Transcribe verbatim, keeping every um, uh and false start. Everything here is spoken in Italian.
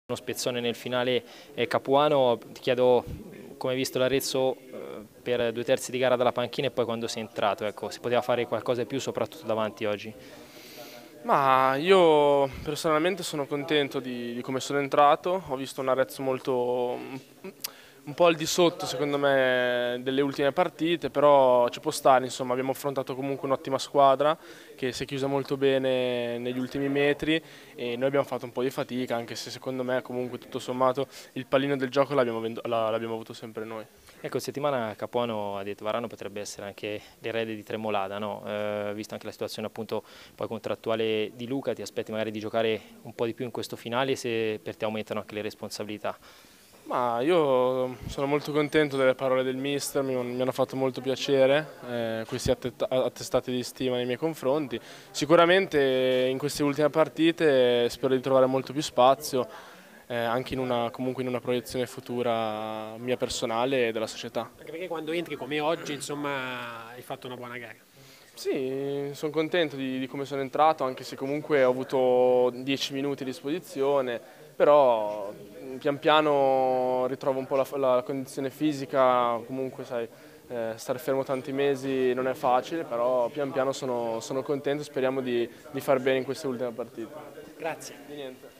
Uno spezzone nel finale eh, Capuano, ti chiedo come hai visto l'Arezzo eh, per due terzi di gara dalla panchina e poi quando sei entrato, ecco, si poteva fare qualcosa di più soprattutto davanti oggi? Ma io personalmente sono contento di, di come sono entrato, ho visto un Arezzo molto, un po' al di sotto secondo me delle ultime partite, però ci può stare, insomma abbiamo affrontato comunque un'ottima squadra che si è chiusa molto bene negli ultimi metri e noi abbiamo fatto un po' di fatica, anche se secondo me comunque tutto sommato il pallino del gioco l'abbiamo l'abbiamo avuto sempre noi. Ecco, settimana Capuano ha detto Varano potrebbe essere anche l'erede di Tremolada, no? Eh, visto anche la situazione appunto poi contrattuale di Luca, ti aspetti magari di giocare un po' di più in questo finale se per te aumentano anche le responsabilità? Ma io sono molto contento delle parole del mister, mi, mi hanno fatto molto piacere eh, questi attestati di stima nei miei confronti. Sicuramente in queste ultime partite spero di trovare molto più spazio, eh, anche in una, comunque in una proiezione futura mia personale e della società. Anche perché quando entri come oggi, insomma, hai fatto una buona gara. Sì, sono contento di, di come sono entrato, anche se comunque ho avuto dieci minuti a disposizione, però pian piano ritrovo un po' la, la condizione fisica, comunque sai, eh, stare fermo tanti mesi non è facile, però pian piano sono, sono contento e speriamo di, di far bene in queste ultime partite. Grazie. Di niente.